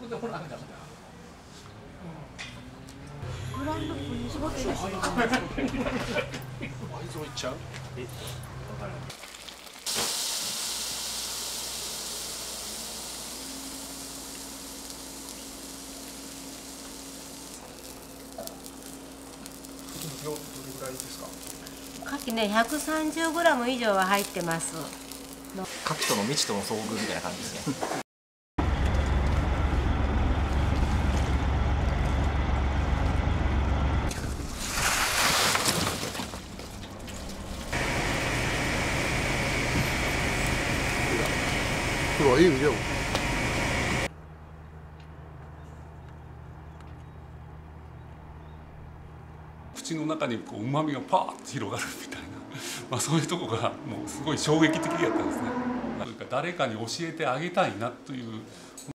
でもらわなかった。 グランドプに絞っていいですか。 愛情いっちゃう？え、わからない。量ってどれぐらいですか？ 牡蠣ね、130グラム以上は入ってます。 牡蠣との未知との遭遇みたいな感じですね。 これいいよ。 口の中にこう旨味がパーッと広がるみたいな、まあ、そういうとこがもうすごい衝撃的やったんですね。なんか誰かに教えてあげたいなという。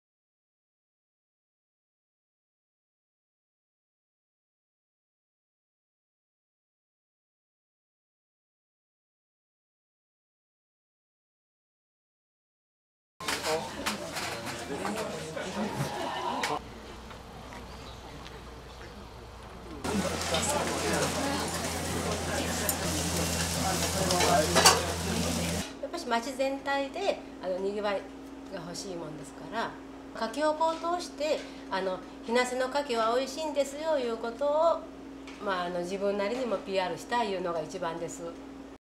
やっぱり町全体でにぎわいが欲しいもんですから、牡蠣をこう通して日生の牡蠣は美味しいんですよいうことを、自分なりにも PR したいいうのが一番です。